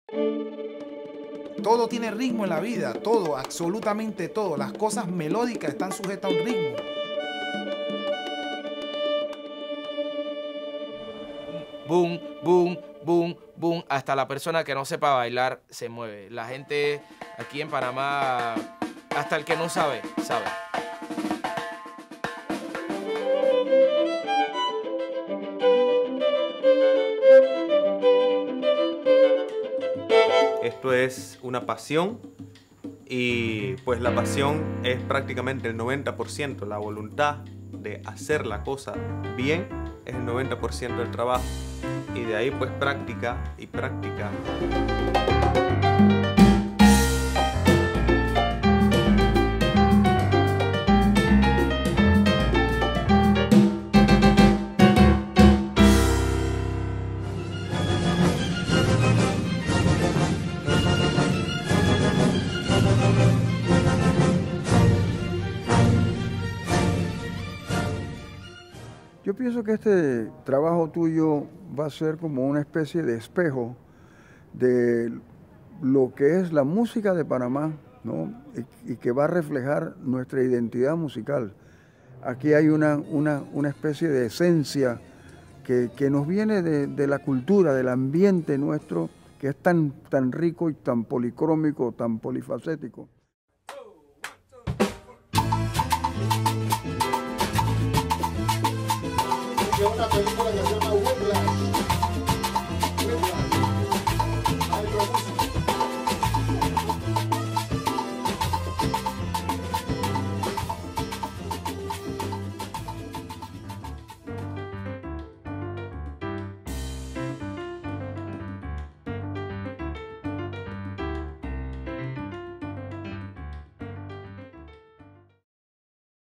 Todo tiene ritmo en la vida, todo, absolutamente todo. Las cosas melódicas están sujetas a un ritmo. Boom, boom, boom, boom. Hasta la persona que no sepa bailar se mueve. La gente aquí en Panamá, hasta el que no sabe, sabe. Esto es una pasión y pues la pasión es prácticamente el 90%, la voluntad de hacer la cosa bien es el 90% del trabajo y de ahí pues práctica y práctica. Yo pienso que este trabajo tuyo va a ser como una especie de espejo de lo que es la música de Panamá, ¿no? Y que va a reflejar nuestra identidad musical. Aquí hay una especie de esencia que nos viene de la cultura, del ambiente nuestro, que es tan rico y tan policrómico, tan polifacético.